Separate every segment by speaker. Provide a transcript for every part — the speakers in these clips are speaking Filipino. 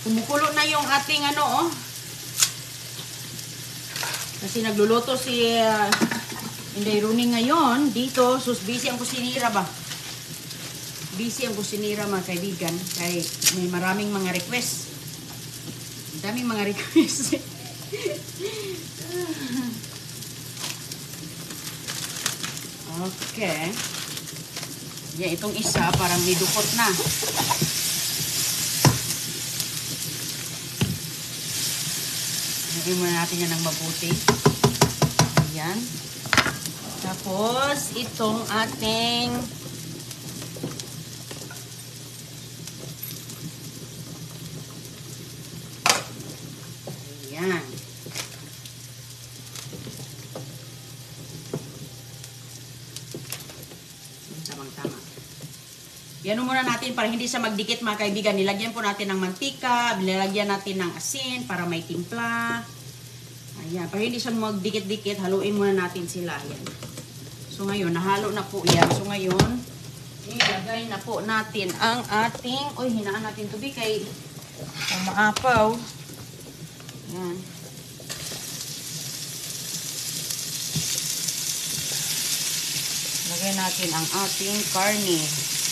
Speaker 1: Kumukulo na yung ating ano, oh. Kasi nagluluto si Inday Rooney ngayon. Dito, sus, busy ang kusinira ba? Busy ang kusinira mga kaibigan. Kaya may maraming mga request. Daming mga request. Okay. Yan, itong isa parang nidukot na. Lagyan muna natin yan ng mabuti. Ayan. Tapos, itong ating ayan. Tamang-tama. Yan muna natin para hindi siya magdikit mga kaibigan. Nilagyan po natin ng mantika, nilagyan natin ng asin para may timpla. Ayan, para hindi siya magdikit-dikit, haluin muna natin sila. Ayan. So ngayon, nahalo na po yan. So ngayon, ilagay na po natin ang ating, hinaan natin tubig kay maapaw. Ayan. Lagay natin ang ating karne.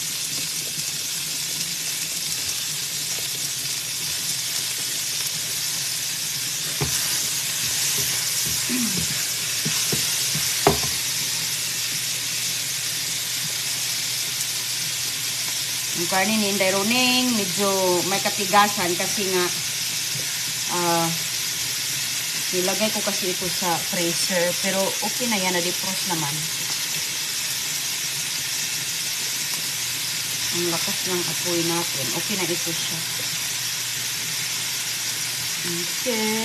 Speaker 1: Yung karne ni Inday Rooney, medyo may katigasan kasi nga nilagay ko kasi ito sa freezer. Pero okay na yan, na-defrost naman. Ang lakas ng apoy natin. Okay na ito siya. Okay.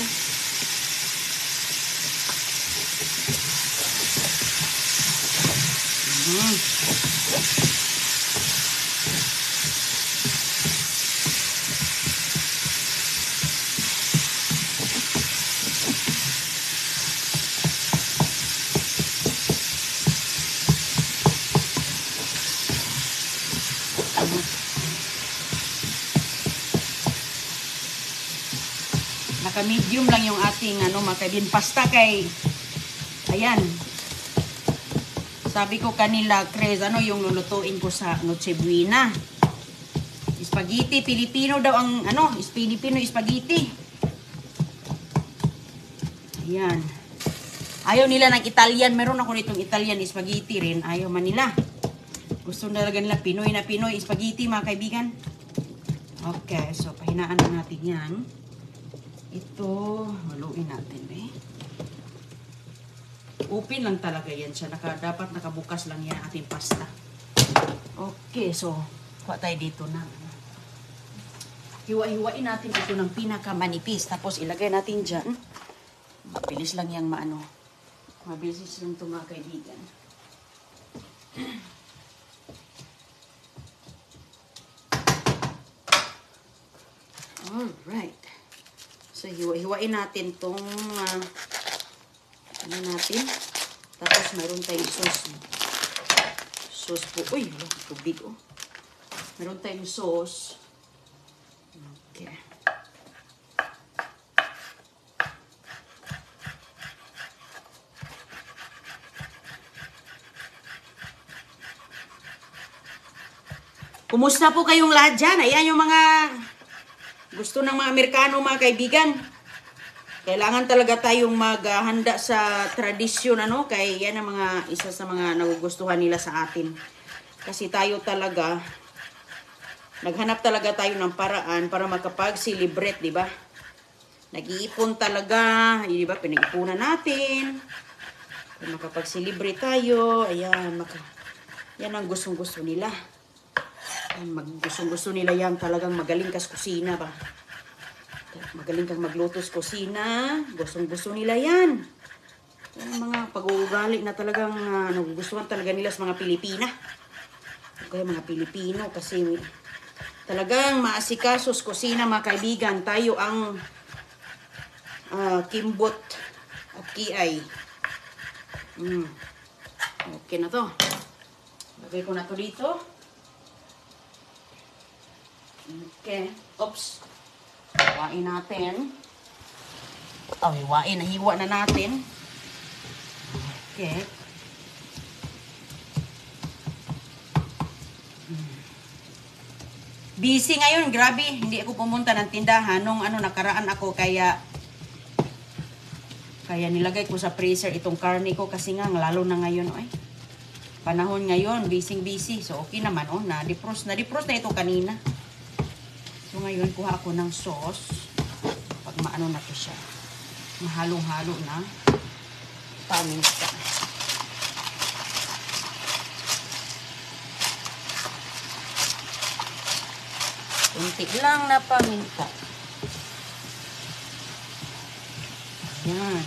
Speaker 1: Naka-medium lang yung ating makabin pasta kay ayan. Sabi ko kanila, Chris, yung lulutuin ko sa Noche Buena. Spaghetti, Pilipino daw ang Filipino spaghetti. Ayan. Ayaw nila ng Italian. Meron ako nitong Italian spaghetti rin. Ayaw man nila. Gusto talaga nila Pinoy na Pinoy spaghetti mga kaibigan. Okay, so pahinaan na natin yan. Ito, haluin natin Open lang talaga yan siya. Dapat nakabukas lang yan ating pasta. Okay, so kuha tayo dito na. Hiwa-hiwain natin ito ng pinakamanipis. Tapos ilagay natin dyan. Mabilis lang yung mabilis lang ito mga kaibigan. Alright. So, hiwa-hiwain natin itong natin. Tapos, mayroon tayong sauce. Sauce po. Uy, tubig Mayroon tayong sauce. Okay. Kumusta po kayong lahat dyan? Ayan yung mga gusto ng mga Amerikano, mga kaibigan. Kailangan talaga tayong maghanda sa tradisyon, kaya yan ang isa sa mga nagugustuhan nila sa atin. Kasi tayo talaga, naghanap talaga tayo ng paraan para makapag-celebrate, di ba? Nag-iipon talaga, di ba? Pinag-ipunan natin. Para makapag-celebrate tayo, ayan, yan ang gustong-gusto nila. Gusto nila yan talagang magaling ka sa kusina ba. Magaling kang magluto sa kusina. Gusto nila yan. Yan mga pag-uugali na talagang nagugustuhan talaga nila sa mga Pilipina. Okay, mga Pilipino kasi talagang maasikaso sa kusina mga kaibigan. Tayo ang kimbot at kiay. Okay na to. Lagay ko na to dito. Okay. Oops. Hiwain natin. Hiwain. Nahiwa na natin. Okay. Busy ngayon, grabe. Hindi ako pumunta ng tindahan nung nakaraan ako kaya nilagay ko sa freezer itong karne ko kasi nga lalo na ngayon panahon ngayon, busy. So okay naman na-defrost na ito kanina. So ngayon kuha ako ng sauce. Pag maano na to siya. Mahalong-halo na. Paminta. Kunti lang na paminta. Yan.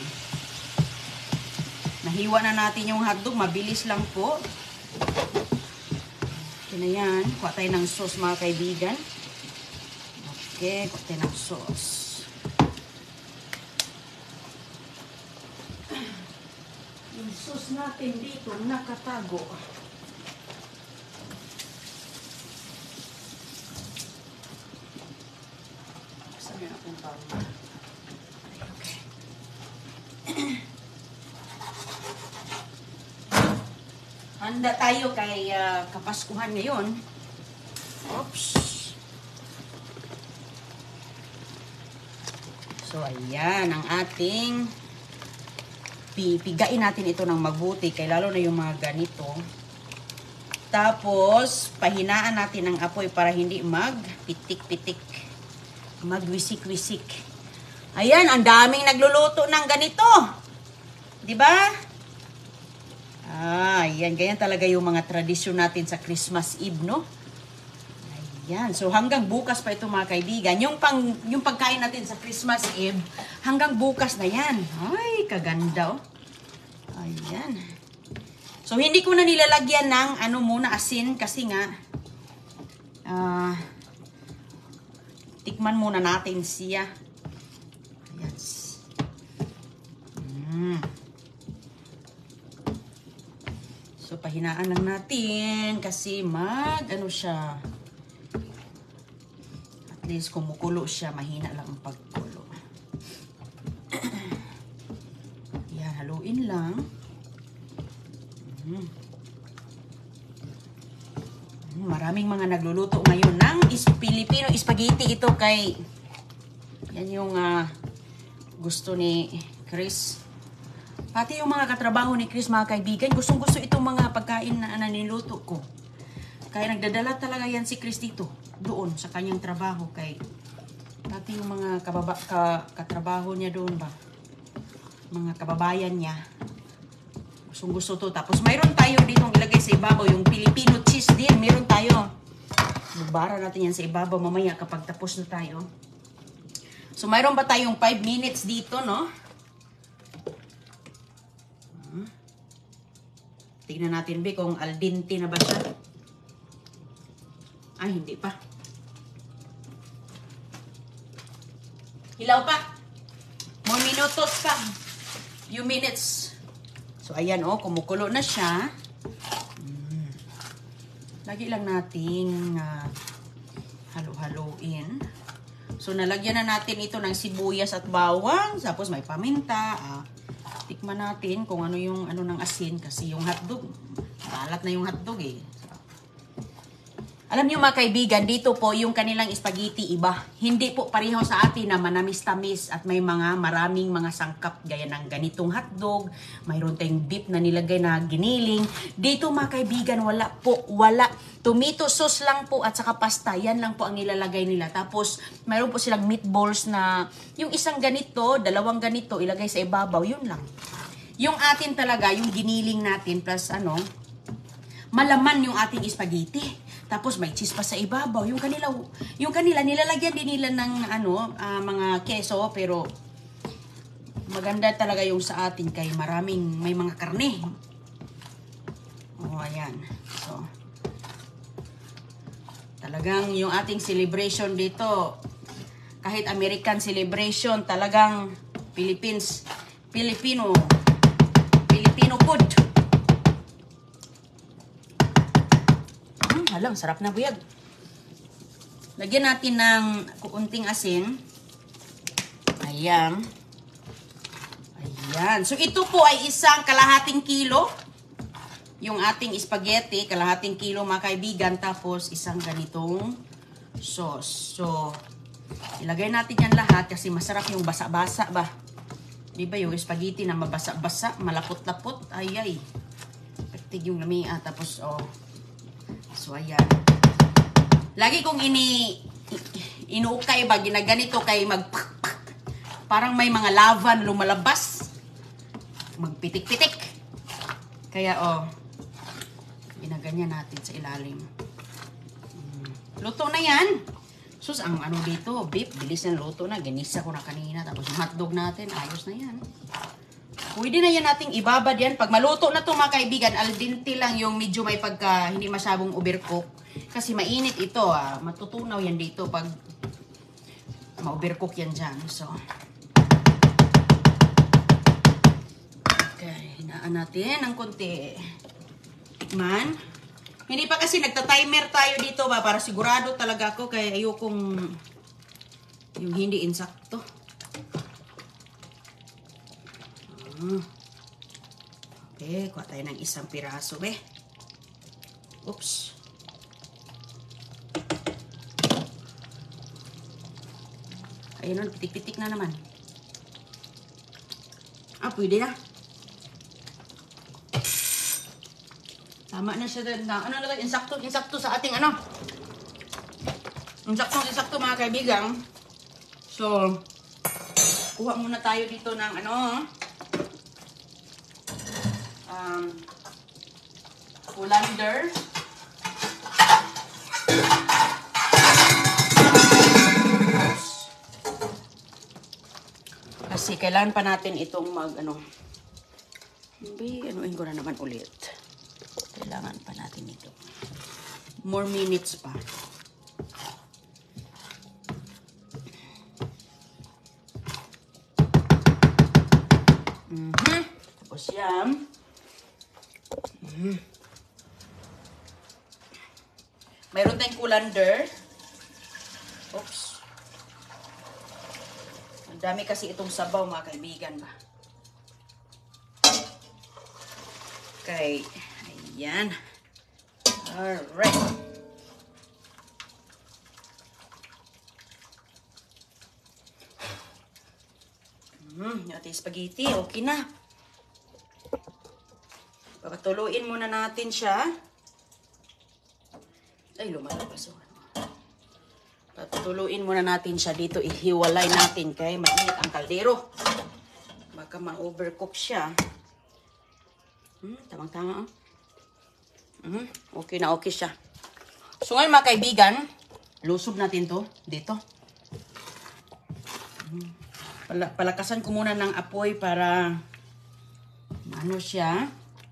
Speaker 1: Nahiwa na natin yung hotdog. Mabilis lang po. Okay na yan. Kuha tayo ng sauce mga kaibigan. Okay. Kuha tayo ng sauce. Yung sauce natin dito nakatago. Okay. Handa tayo kay Kapaskuhan ngayon. Oops. So ayan ang ating pipigain natin ito ng mabuti kay lalo na yung mga ganito. Tapos pahinaan natin ang apoy para hindi magpitik-pitik. Magwisik-wisik. Ayan, ang daming nagluluto ng ganito. 'Di ba? Ayan, ganyan talaga yung mga tradisyon natin sa Christmas Eve, no? Ayan, so hanggang bukas pa ito mga kaibigan. Yung pagkain natin sa Christmas Eve, hanggang bukas na yan. Ay, kaganda, oh. Ayan. So, hindi ko na nilalagyan ng asin kasi nga, tikman muna natin siya. Ayan. So, pahinaan lang natin kasi siya. At least kumukulo siya, mahina lang ang pagkulo. Ayan, haluin lang. Maraming mga nagluluto ngayon ng Filipino spaghetti. Ito kay yan yung gusto ni Chris. Pati yung mga katrabaho ni Chris, mga kaibigan, gustong-gusto itong mga pagkain na niluto ko. Kaya nagdadala talaga yan si Chris dito, doon sa kanyang trabaho. Kay pati yung mga katrabaho niya doon ba, mga kababayan niya, gustong-gusto to. Tapos mayroon tayo ditong ilagay sa ibabaw, yung Filipino cheese din. Mayroon tayo. Bubara natin yan sa ibabaw mamaya kapag tapos na tayo. So mayroon ba tayong 5 minutes dito, no? Tignan natin ba kung al dente na ba siya. Ay, hindi pa. Hilaw pa. More minutos pa. Few minutes. So, ayan kumukulo na siya. Lagi lang nating halo-haloin. So, nalagyan na natin ito ng sibuyas at bawang. Tapos, may paminta. Tikman natin kung ano yung ng asin. Kasi yung hotdog, kalat na yung hotdog eh. Alam niyo mga kaibigan, dito po yung kanilang spaghetti iba. Hindi po pareho sa atin na manamis-tamis at may maraming mga sangkap gaya ng ganitong hotdog. Mayroon tayong beef na nilagay na giniling. Dito mga kaibigan, wala po. Tomato sauce lang po at saka pasta. Yan lang po ang nilalagay nila. Tapos mayroon po silang meatballs na yung isang ganito, dalawang ganito, ilagay sa ibabaw. Yun lang. Yung atin talaga, yung giniling natin plus malaman yung ating spaghetti. Tapos may cheese pa sa ibabaw. Yung kanila nilalagyan din nila ng mga keso, pero maganda talaga yung sa atin kay may mga karne. Ayan. So talagang yung ating celebration dito, kahit American celebration, talagang Filipino food. Halang, sarap na buyag. Lagyan natin ng kuunting asin. Ayan. Ayan. So, ito po ay isang kalahating kilo. Yung ating spaghetti, kalahating kilo mga kaibigan. Tapos, isang ganitong sauce. So, ilagay natin yan lahat kasi masarap yung basa-basa ba. Diba yung spaghetti na mabasa-basa, malapot-lapot. Ay. Pagtig yung lamia. Tapos, oh. So, ayan. Lagi kong inuukay ba, ginaganito kay parang may mga lava na lumalabas. Magpitik-pitik. Kaya, oh. Ginaganyan natin sa ilalim. Luto na yan. Sus, ang ano dito, beef, bilis ng luto na. Ganisa ko na kanina. Tapos yung hotdog natin, ayos na yan. Pwede na yan nating ibabad yan. Pag maluto na ito mga kaibigan, al dente lang yung medyo may pagka, hindi masyadong overcook. Kasi mainit ito, matutunaw yan dito pag ma-overcook yan dyan. So, okay, hinaan natin ng konti. Tikman. Hindi pa kasi nagta-timer tayo dito ba para sigurado talaga ako kaya ayokong yung hindi insakto. Okay, kuha tayo ng isang piraso be. Oops. Ayun, pitik-pitik na naman. Pwede na. Tama na siya din. Ano na ito? Insakto sa ating ano. Insakto mga kaibigan. So, kuha muna tayo dito ng ano. Colander. Kasi kailangan pa natin itong anuin ko na naman ulit. Kailangan pa natin ito. More minutes pa. Tapos yan. Mayroon tayong colander. Oops. Ang dami kasi itong sabaw mga kaibigan ba. Okay. Ayan. Alright. Yung ating spaghetti. Okay na. Papatuloyin muna natin siya. Ay, lumalabas. Papatuloyin muna natin siya dito. Ihiwalay natin kay mainit ang kaldero. Baka ma-overcook siya. Tamang-tama. Okay na okay siya. So ngayon mga kaibigan, lusob natin to dito. Palakasan ko muna ng apoy para ano siya.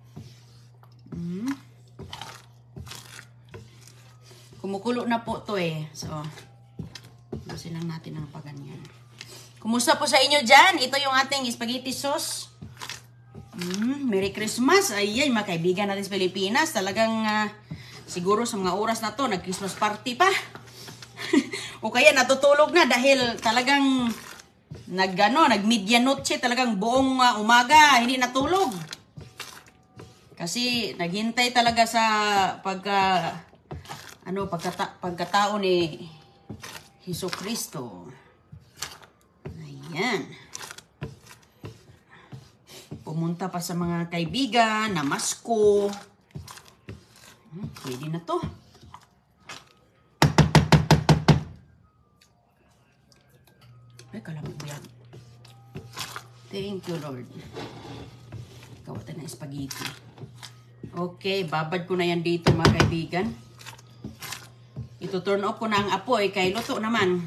Speaker 1: Kumukulo na po to eh. So, lusin lang natin ng paganyan. Kumusta po sa inyo dyan? Ito yung ating spaghetti sauce. Merry Christmas. Ayan, mga kaibigan natin sa Pilipinas. Talagang siguro sa mga oras na to, nag-Christmas party pa. O kaya natutulog na dahil talagang nag-medianoche, talagang buong umaga, hindi natulog. Kasi naghintay talaga sa pagkatao ni Jesucristo. Ayan. Pumunta pa sa mga kaibigan, namasko. Pwede na to. Ay, kalamig mo yan. Thank you, Lord. Kawatan na spaghetti. Okay, babad ko na yan dito, mga kaibigan. Ito turn off ko na ang apoy, kay luto naman.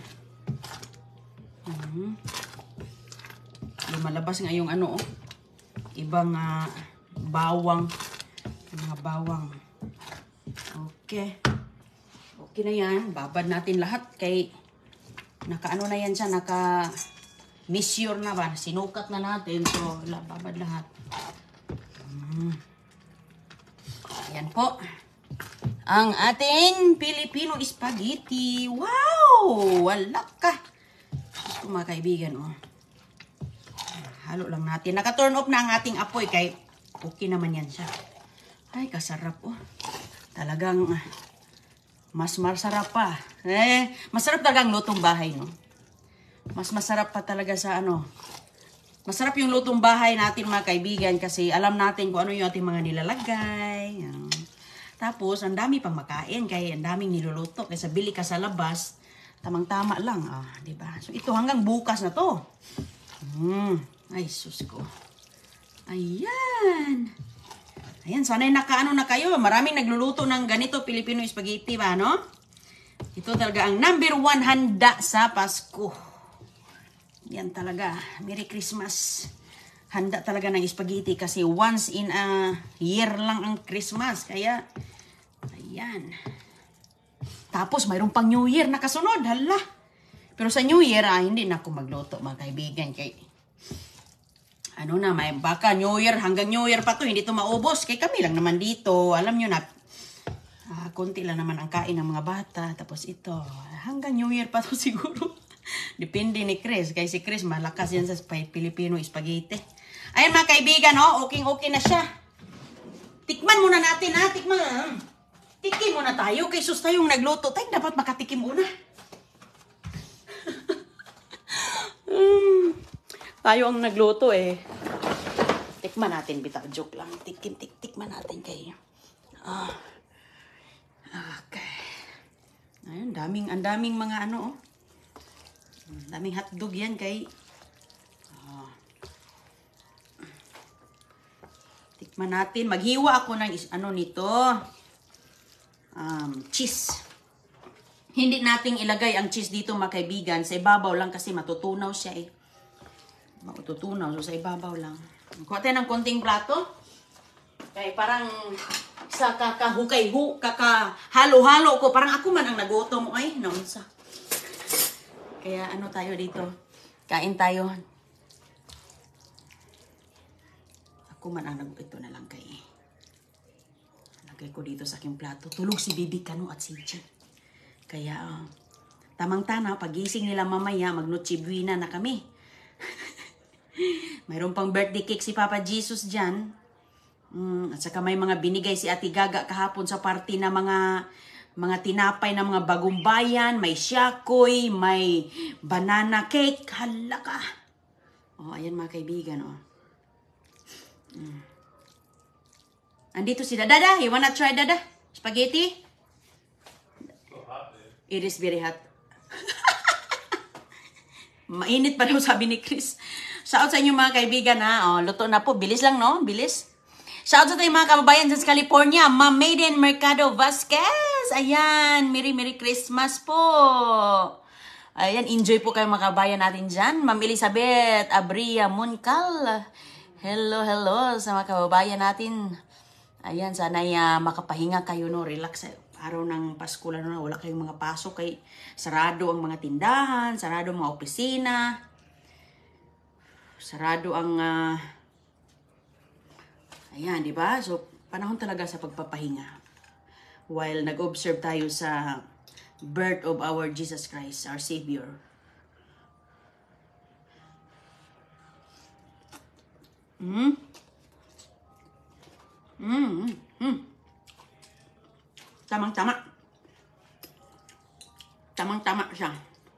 Speaker 1: Lumalabas nga yung ano, ibang bawang. Mga bawang. Okay. Okay na yan. Babad natin lahat kay naka-ano na yan siya, naka-measure na ba? Sinukat na natin. So, babad lahat. Ayan po. Ang ating Filipino spaghetti. Wow! Wala ka. Gusto mga kaibigan, oh. Halo lang natin. Naka-turn off na ang ating apoy kay okay naman yan siya. Ay, kasarap oh. Talagang mas masarap pa. Masarap talaga ang lutong bahay, no? Mas masarap pa talaga sa ano. Masarap yung lutong bahay natin mga kaibigan kasi alam natin kung ano yung ating mga nilalagay. Tapos, ang dami pang makain kaya ang daming niluluto. Kaysa bili ka sa labas, tamang-tama lang. Diba? So, ito hanggang bukas na to. Ay, sus ko. Ayan. Ayan, sana'y nakaano na kayo. Maraming nagluluto ng ganito, Filipino spaghetti ba, no? Ito talaga ang #1 handa sa Pasko. Yan talaga. Merry Christmas. Handa talaga ng spaghetti kasi once in a year lang ang Christmas. Kaya, ayan. Tapos, mayroon pang New Year na kasunod. Hala. Pero sa New Year, hindi na ako magluto, mga kaibigan. Kay ano na, may baka New Year, hanggang New Year pa to, hindi to maubos. Kay kami lang naman dito. Alam nyo na, konti lang naman ang kain ng mga bata. Tapos ito, hanggang New Year pa to siguro. Depende ni Chris. Kaya si Chris, malakas yan sa Filipino spaghetti. Ayan mga kaibigan, oh, okay na siya. Tikman muna natin, ha? Tikman. Tikim muna tayo. Kay sus tayong nagluto. Tayo dapat makatikim muna. Tayo ang nagluto eh. Tikman natin, bitaw. Joke lang. Tikman natin kayo. Okay. Ayun, ang daming mga ano, oh. Daming hotdog yan kay. Tikman natin. Maghiwa ako ng ano nito. Cheese. Hindi nating ilagay ang cheese dito mga kaibigan. Sa ibabaw lang kasi matutunaw siya eh. Matutunaw. So sa ibabaw lang. Kuha tayo ng konting plato. Kaya parang sa kakahalo-halo ko. Parang ako man ang nagutom. Ay, naunsa. Kaya ano tayo dito. Kain tayo. Ako man ang ito na lang kay. Lagay ko dito sa aking plato. Tulog si Bibi Kano at si Chi. Kaya tamang-tama pagising nila mamaya mag-Noche Buena na kami. Mayroon pang birthday cake si Papa Jesus dyan. At saka may mga binigay si Ate Gaga kahapon sa party na mga tinapay na mga bagong bayan. May syakoy, may banana cake. Hala ka. Oh, ayan mga kaibigan. Oh. Andito si Dada. You wanna try Dada? Spaghetti? It is very hot. Mainit pa daw sabi ni Chris. Shout sa inyo mga kaibigan ha. Oh, luto na po. Bilis lang no? Bilis. Shout sa tayo mga kababayan dyan sa California. Ma'am Maiden Mercado Vasquez. Ayan. Merry Christmas po. Ayan. Enjoy po kayo mga kababayan natin dyan. Ma'am Elizabeth Abria Muncal. Hello sa mga kababayan natin. Ayan. Sana'y makapahinga kayo no. Relax araw ng Pasko lang na. Wala kayong mga pasok. Kay sarado ang mga tindahan. Sarado ang mga opisina. Sarado ang ayan, di ba? So, panahon talaga sa pagpapahinga. While nag-observe tayo sa birth of our Jesus Christ, our Savior. Tamang-tama. Tamang-tama siya.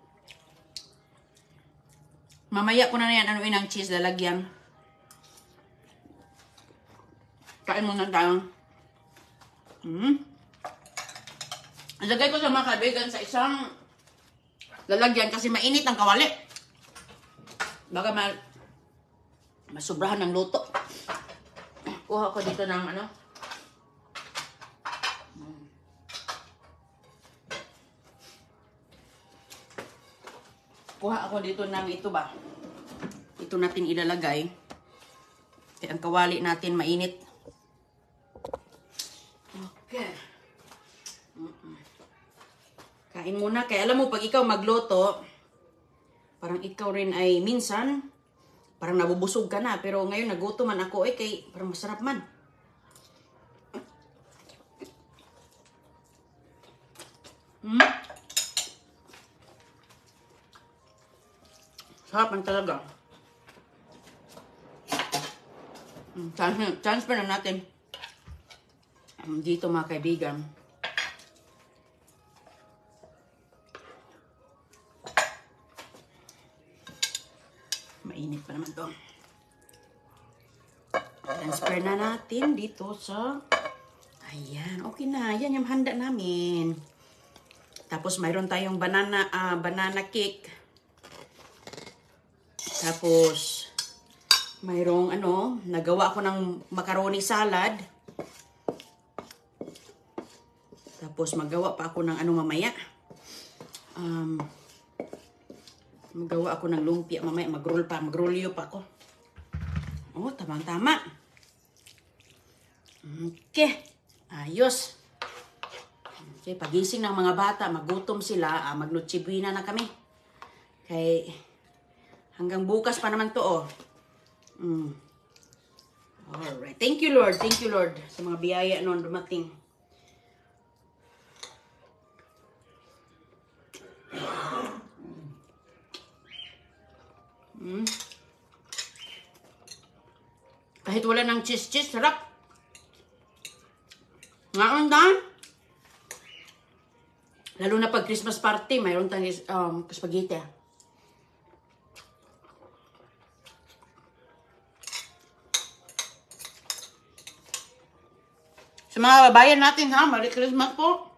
Speaker 1: Mamaya ko na yan, anuin ang cheese, lalagyan. Kain muna tayo. Ilagay ko sa mga kaibigan sa isang lalagyan kasi mainit ang kawali. Baka masubrahan ng luto. Kuha ko dito ng ano. Kuha ako dito ng ito ba. Ito natin ilalagay. Kaya ang kawali natin mainit. Okay. Kain muna. Kaya alam mo, pag ikaw magluto, parang ikaw rin ay minsan, parang nabubusog ka na. Pero ngayon nagutoman ako kay parang masarap man. Sarap ang talaga. Transfer na natin. Dito mga kaibigan. Mainit pa naman to. Transfer na natin dito sa... Ayan, okay na. Yan yung handa namin. Tapos mayroon tayong banana cake. Tapos mayroong nagawa ako ng macaroni salad. Tapos magawa pa ako ng mamaya. Magawa ako ng lumpia mamaya, magrolyo pa ako. Oh, tamang-tama. Okay, ayos. Okay, pagising ng mga bata, magutom sila, magnotsibina na kami. Kay hanggang bukas pa naman to, oh. Alright. Thank you, Lord. Thank you, Lord, sa mga biyaya noon dumating. Kahit wala ng cheese, sarap. Ngayon dan. Lalo na pag Christmas party, mayroon tayong spaghetti. Sa mga babayan natin, ha, Merry Christmas po.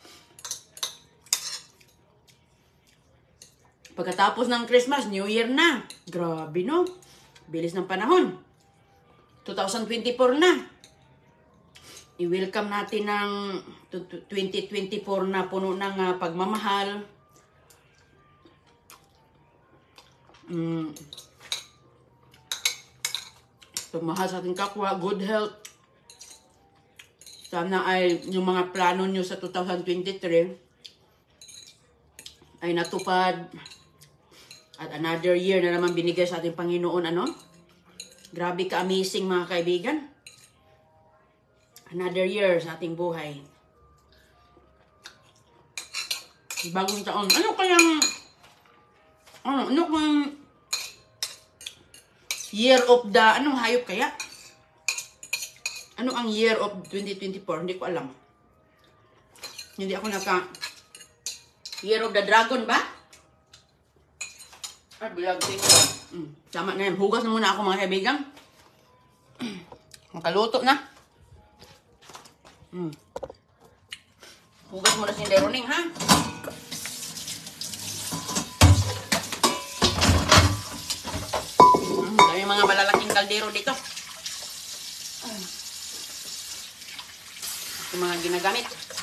Speaker 1: Pagkatapos ng Christmas, New Year na. Grabe, no? Bilis ng panahon. 2024 na. I-welcome natin ng 2024 na puno ng pagmamahal. Pagmamahal sa ating kapwa, good health. Sana ay yung mga plano nyo sa 2023 ay natupad. At another year na naman binigay sa ating Panginoon, Grabe ka-amazing mga kaibigan. Another year sa ating buhay. Bagong taon. Ano kayang year of the, anong hayop kaya? Ano ang year of 2024? Hindi ko alam. Hindi ako year of the dragon ba? Ay, bilag tingko. Tama na yan. Hugas na muna ako mga kaibigan. Makaluto na. Hugas muna si Deroning, ha? Dami mga malalaking kaldero dito. Yung mga ginagamit.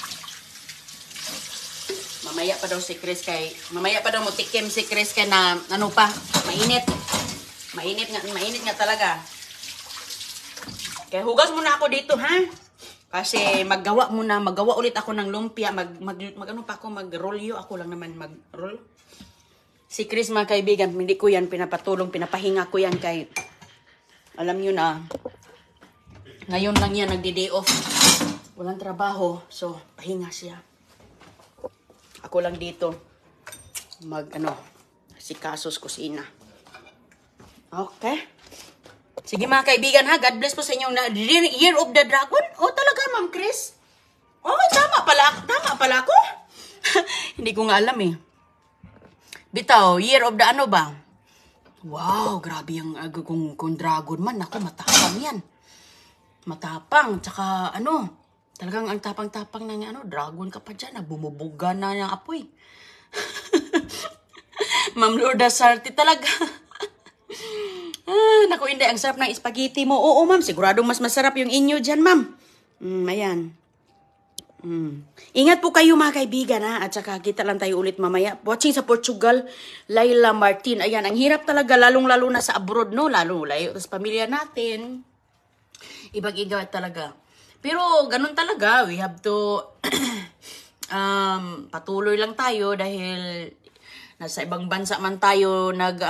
Speaker 1: Mamaya pa daw si Chris mamaya pa daw mo tikim si Chris na mainit. Mainit nga talaga. Kaya hugas muna ako dito, ha? Kasi magawa ulit ako ng lumpia, mag-rolyo ako lang naman mag-roll. Si Chris mga kaibigan, hindi ko yan pinapatulong, pinapahinga ko yan kay alam niyo na ngayon lang yan nagdi-day off. Walang trabaho, so pahinga siya. Ako lang dito si Kasos kusina. Okay. Sige mga kaibigan, ha, God bless po sa inyong Year of the Dragon. Oh, talaga Ma'am Chris? Oh, tama pala ako. Hindi ko nga alam eh. Bitaw, Year of the ano ba? Wow, grabe yung kung dragon man. Ako, matapang yan. Matapang, tsaka talagang ang tapang-tapang ng dragon ka pa dyan, bumubuga na yung apoy. Ma'am Lourdes Sarte talaga. Naku, hindi, ang sarap ng spaghetti mo. Oo, ma'am, siguradong mas masarap yung inyo dyan, ma'am. Ayan. Ingat po kayo mga kaibigan, ha? At saka kita lang tayo ulit mamaya. Watching sa Portugal, Laila Martin. Ayan, ang hirap talaga, lalong-lalo na sa abroad, no? Lalo, layo sa pamilya natin. Ibag-iga talaga. Pero ganun talaga, we have to patuloy lang tayo dahil nasa ibang bansa man tayo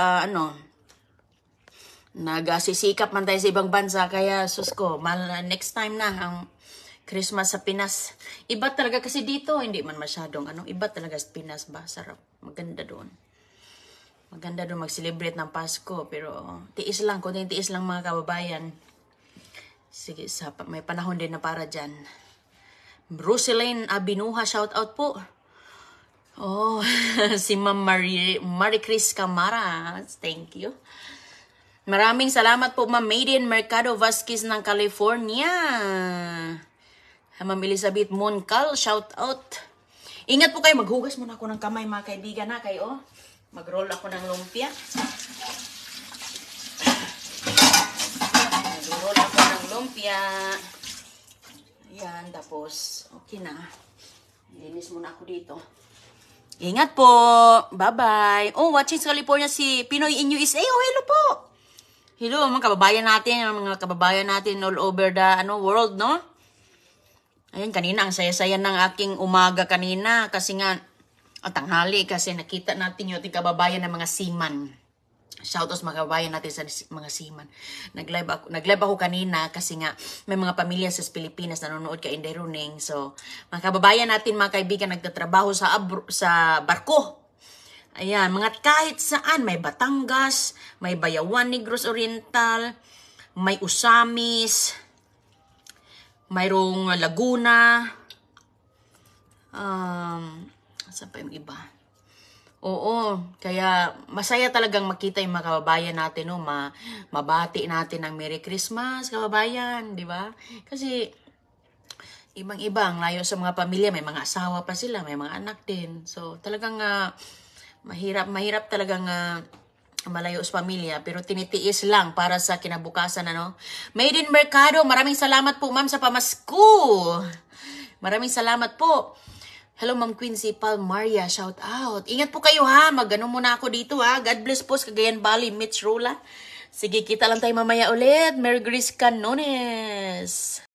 Speaker 1: nagsisikap man tayo sa ibang bansa. Kaya sus ko, next time na ang Christmas sa Pinas. Iba talaga kasi dito, hindi man masyadong iba talaga sa Pinas ba, sarap, maganda doon. Maganda doon mag-celebrate ng Pasko, pero tiis lang, kunting tiis lang mga kababayan. Sige, may panahon din na para dyan. Roseline Abinuha, shout out po. Oh, si Ma'am Marie Chris Camara. Thank you. Maraming salamat po, Ma'am Maiden Mercado Vasquez ng California. Ma'am Elizabeth Moncal, shout out. Ingat po kayo, maghugas muna ako ng kamay mga kaibigan na kayo. Mag-roll ako ng lumpia. Mag-roll ako ng lumpia. Ayan, tapos okay na. Linis muna ako dito. Ingat po. Bye-bye. Oh, watching sa California si Pinoy in USA. Oh, hello po. Hello, mga kababayan natin all over the world, no? Ayun, kanina, ang saya-saya ng aking umaga kanina kasi nga, tanghali kasi nakita natin yung ating kababayan ng mga seaman. Shoutouts mga kababayan natin sa mga seaman. Nag-live ako kanina kasi nga may mga pamilya sa Pilipinas nanonood kay Inday Runing. So, mga kababayan natin, mga kaibigan, nagtatrabaho sa barko. Ayan, mga kahit saan, may Batangas, may Bayawan, Negros Oriental, may Usamis, mayroong Laguna, saan pa yung iba? Oo, kaya masaya talagang makita yung mga kababayan natin, no? Mabati natin ng Merry Christmas, kababayan, di ba? Kasi ibang-ibang, layo sa mga pamilya, may mga asawa pa sila, may mga anak din. So talagang mahirap talagang malayo sa pamilya, pero tinitiis lang para sa kinabukasan, Maiden Mercado, maraming salamat po, ma'am, sa pamasko. Maraming salamat po. Hello, Ma'am Quincy Palmaria, shout out. Ingat po kayo, ha. Muna ako dito, ha. God bless po sa Cagayan Valley, Mitch Rula. Sige, kita lang tayo mamaya ulit. Merry Grace Canones.